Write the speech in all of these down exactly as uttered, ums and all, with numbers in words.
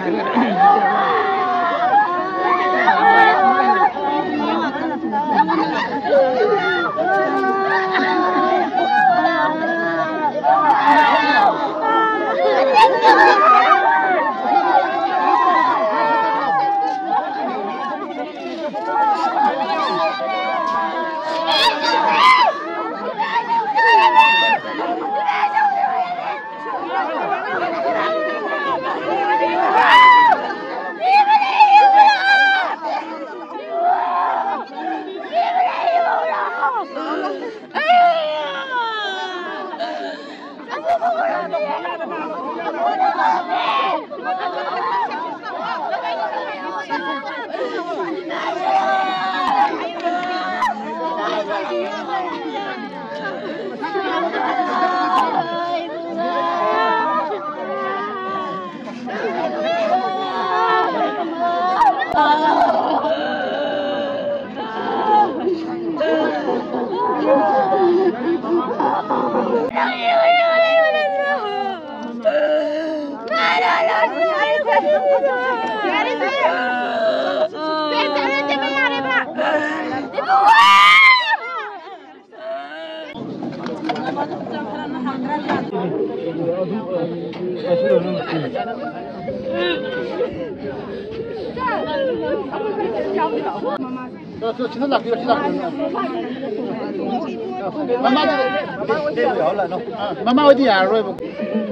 妈妈我点儿了。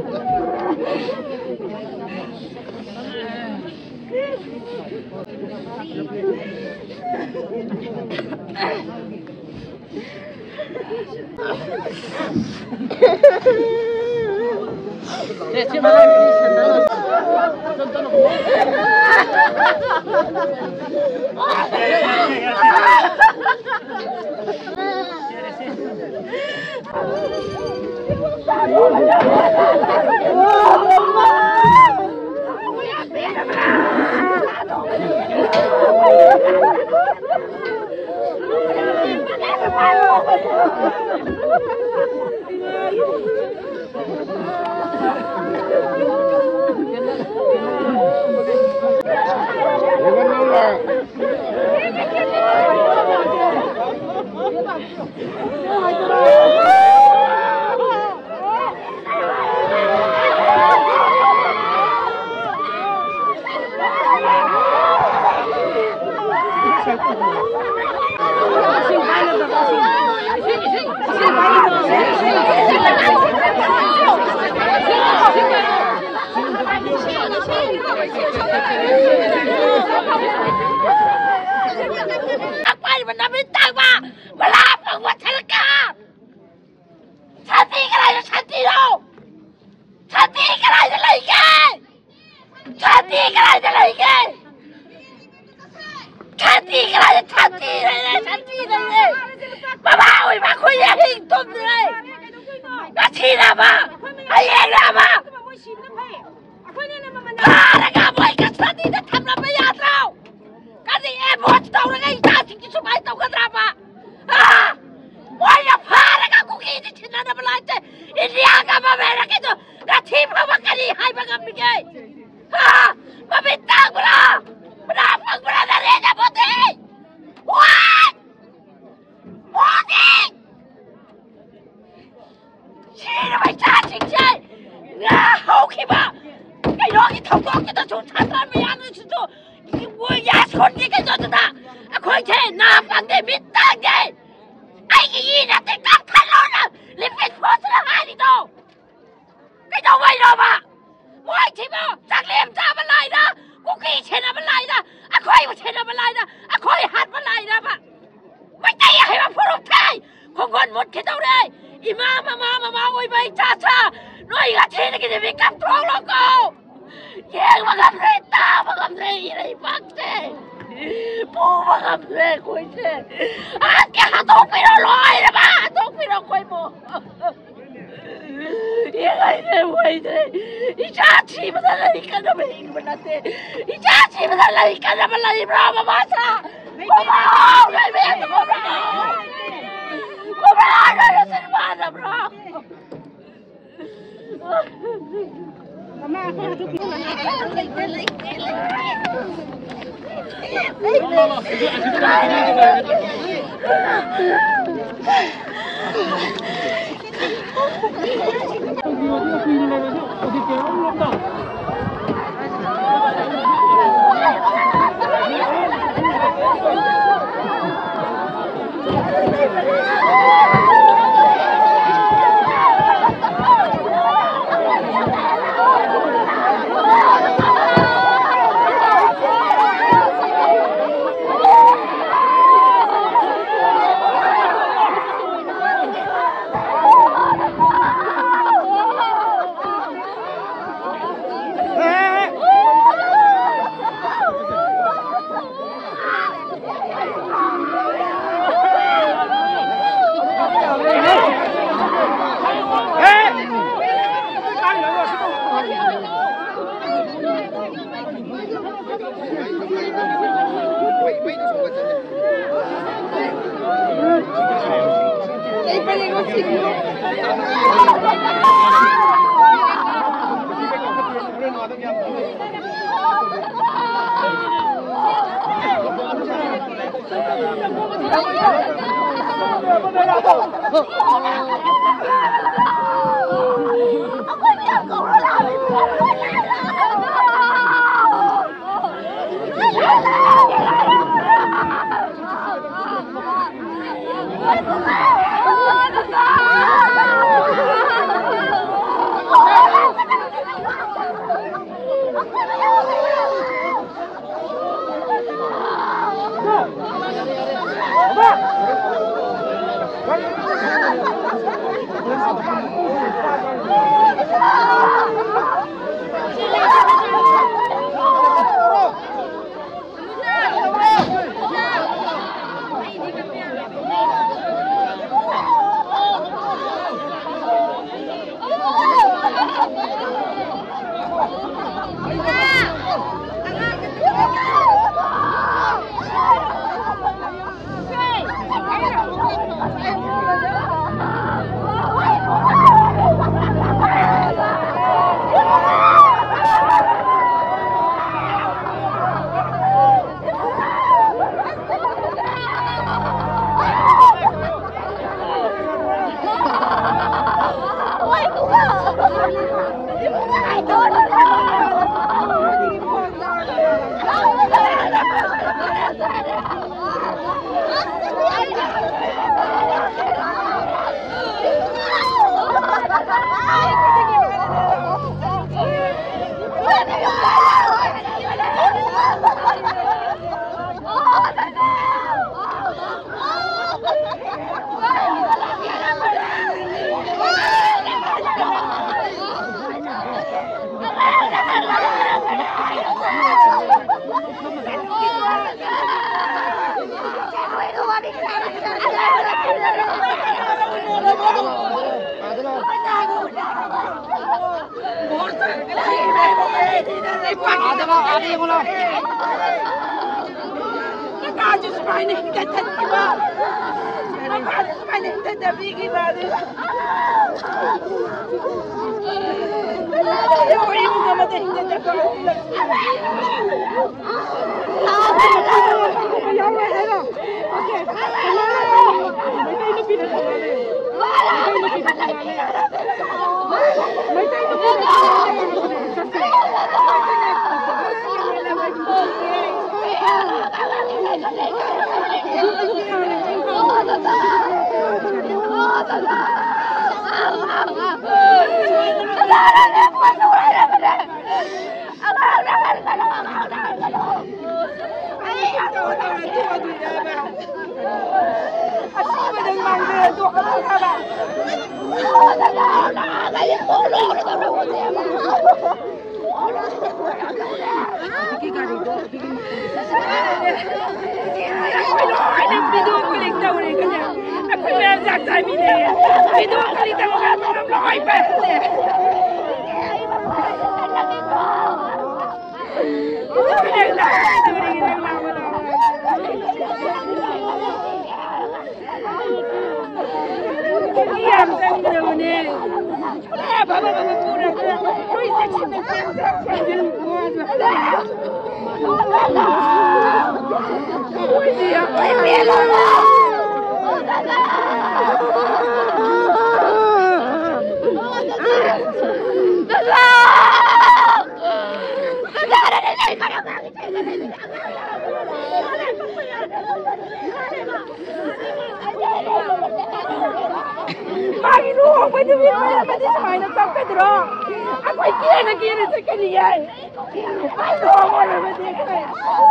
这起码 Hãy subscribe cho kênh Ghiền Mì Gõ để không bỏ lỡ những video hấp dẫn. Mày nu không phải tôi biết mày mày đi xài nó tao cái đó, anh quay kia này kia này sẽ cái gì vậy? Mày nu không phải mày đi cái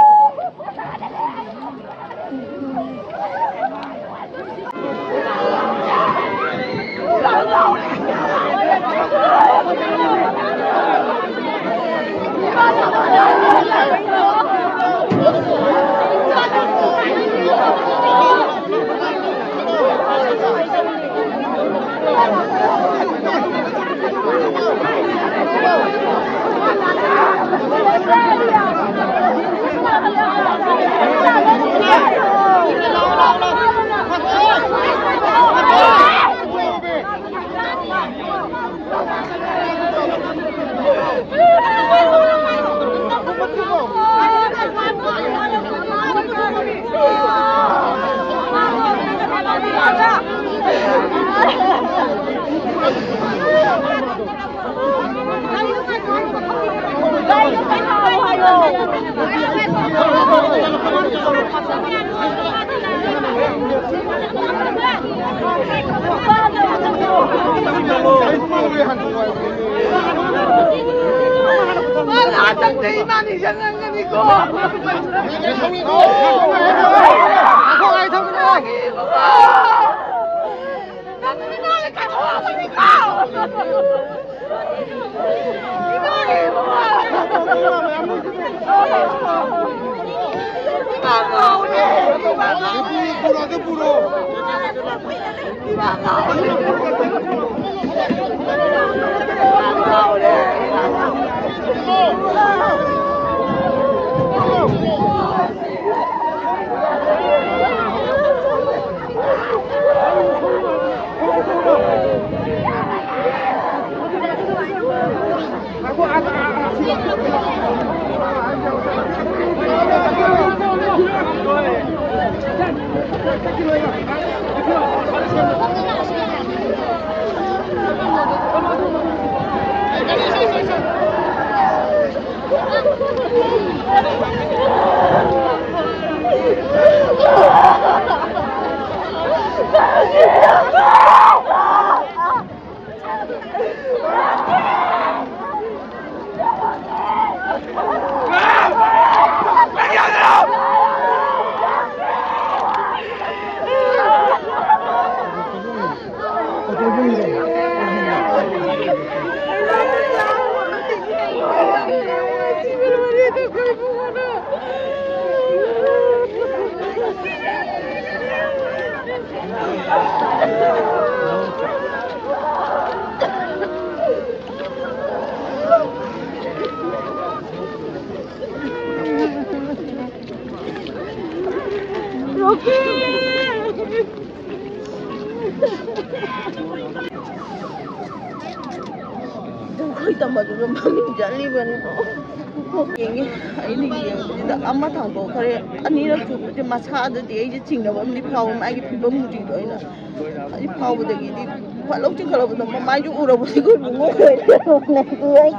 Amma thangbo khare anira chu je masa da de je chingna bam ni phaw ma gi phibam mu jing doina ai phaw da gi di pha lok chi khala ba ma ju ura bu ko ngo khare na ku ai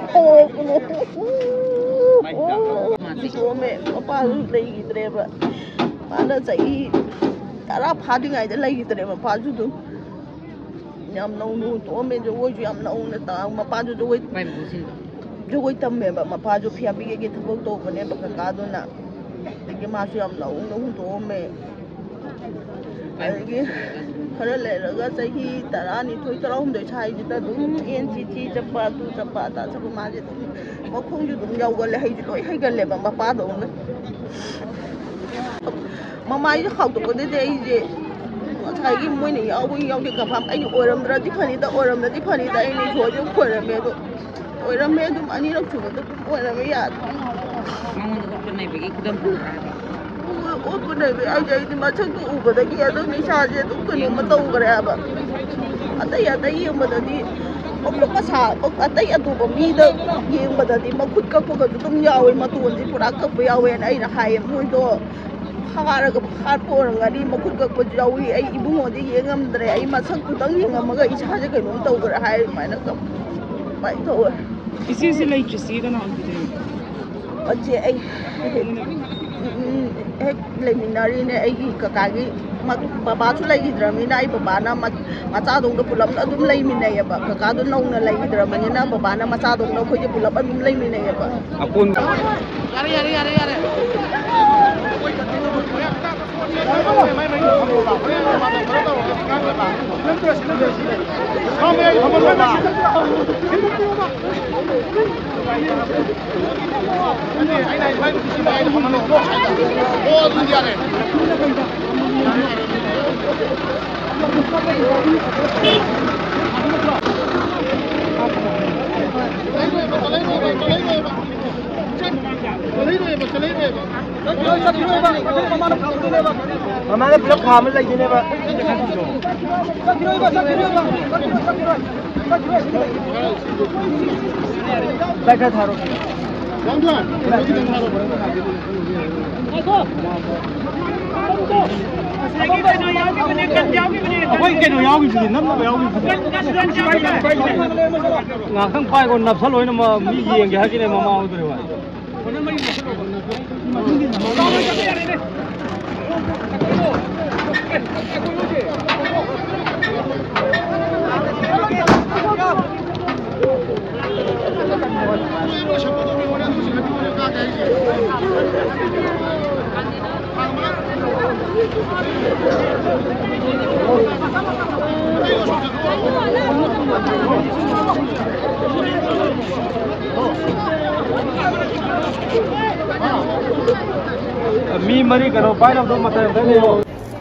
ko ko me pa lu lei gi tre ba ma na chai tara pha ding ai da lei gi tre ma pha ju du nyam nau nu to me jo wo ju yam nau na ta ma pa ju jo wai जो कोई तब में मपा जो फिर अभी के थबक तो बने बका दो ना लेकिन मासु हम लाऊं ना हूं तो में लेकिन खरे ले लगा सही तरह नहीं थोड़ी तरह हम दो छाई जितना दूं एन सी सी चप्पा तू चप्पा ता सब माजे तुम वो खून जो तुम जाओ गले है जो है गले मपा दो ना मम्मा ये खाओ तो को दे दे ये छाई की मुझे नहीं आओ ये आओ के कभाम आई ओरम दरा दिफानी ता ओरम दरा दिफानी ता ये नहीं छोड़ जो खोर में तो ओरम में तुम अनी रख चुके तो ओरम में याद मामून को पढ़ने पे एक दम वो पढ़ने पे आई जाए तो माचक तो ऊपर तक ये तो निशान ये तो कहीं मत ऊपर है अब अतः याद है ये मत दी मसा अतई अतोप मीद येंबददि मखुद कक्पगसु तुम यावे मतोनसि पुरा कक्प यावेन अइना हाय मोइदो फारग फारपोरंगनि मखुद कक्पसु यावी अइ इबुंगोदि येंगमद्रे अइ मसक्तुदंग येंगमगा इसाजे कइनोम तौगरा हाय माइना कप बाय तौवे इसी से लेट्रिसि कना होगिदे अजे अइ हेक लेमिनारी ने अइगी ककागी बाबासु लेगिद्रमिना अइ बाबाना मचादोंग पुलम अदुम लेमिनायबा ककादु नौना लेगिद्रमनिना बाबाना मचादोंग खोजे पुलम अदुम लेमिनायबा अपुन यारे यारे यारे यारे हमारे ब्लॉक खाम लगी ने बा बैठा थारो अखोई केनो यावी बिदि नमना यावी ngakang pai ko napsal hoina ma mi yenge hakine mama udre wa मी मरी करो पाइन अब तो मतलब नहीं हो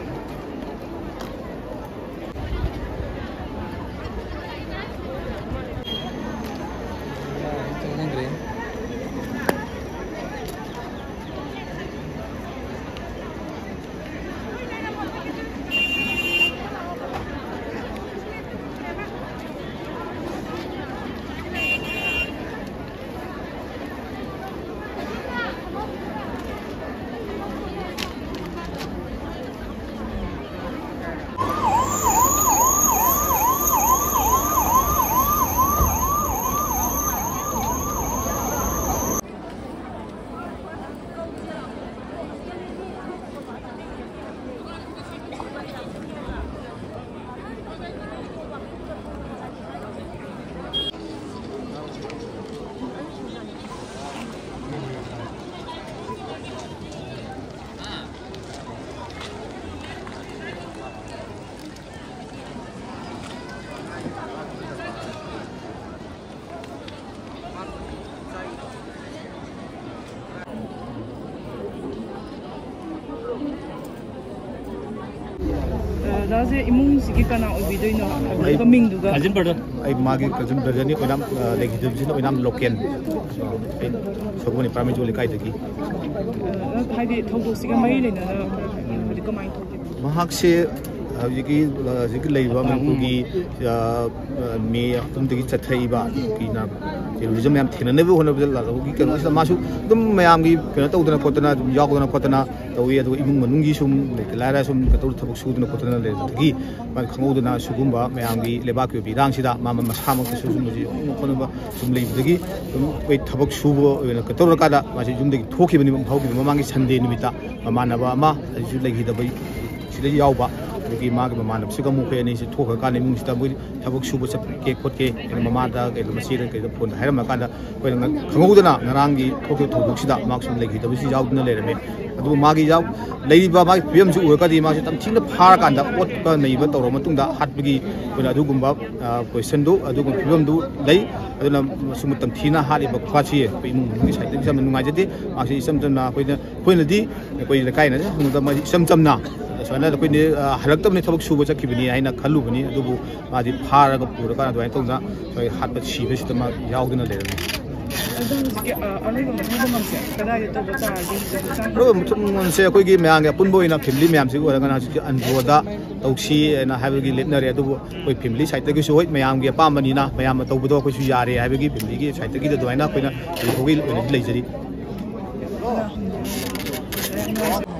दासे इमुंग सिगी कना ओबिदोइनो हाबो मिंदुगा कजिन ब्रदर आई मागे कजिन ब्रदर नि ओनाम लेगिदिबसिन ओनाम लोकेल सोबोनि प्राइमरी जोलि काइदगी हाइदि थौदोसिगा मै लेना हदि कमाइ थौदि महाकसे हजिकी हजिकी लेबा मंगुगी मे तुमदगी चथैबा किना टेलिविजन मैम थेननेबो होनबो लागी कनो इस मासु तुम मैम की कनो तौदना कोतना यागदना कोतना तौई अदु इमुंग मनुंगी सुम लारा सुम कतौ थबक सुदना कोतना लेदगी मान खंगौदना सुगुंबा मैम की लेबा के बिरांगसिदा मामा मसामक सुजुमजी कोनबा सुम लेबदगी तुम वे थबक सुबो कतौ रकादा मासि जुमदगी थोखिबनि मफाउगी ममांगी संडे निमिता मानबा अमा अजु लेगिदबै सिदा यावबा की माँ के ममान से कम मुखे नहीं से ठोकर काने मुंगसिता मुई थबक सुबह से के खोट के ममादा के मसीद के फोन हैरम कांदा कोई खंगौदना नरांगी ठोके ठोबुकसिदा माक्सुम लेगी तबसी यावदना लेरमे अदु मागी याव लेइबा मागी पियमसु उरकदी मासे तमथिंग फार कांदा ओट का नैबा तौरो मतुंगदा हाटबगी कोना अदुगुंबा क्वेश्चन दु अदुगुं पियम दु लई अदुना सुम तमथिना हालिबा ख्वाची इमुंग मुंगी साइड सम नुंगाजदि मासे इसम जना कोइना कोइनदि कोइ लकाइना हुंदा मा इसम चमना सोना कोइने हलक्तबनि थबक सुबो चखिबनि आइना खल्लुबनि अदुबु मादि फारगा पुरका अदुइ तौना हाटबा सिबसिदा मा यावदना लेरमे ro mutum se koi gi myang ya punbo ina family myam si ora kana an boda tausi na ha gi letna re adu koi family side ta gi so hoi myam gi pa mani na myam to bodo koi su yare ha gi family gi side ta gi do na koi na ko gi lei jari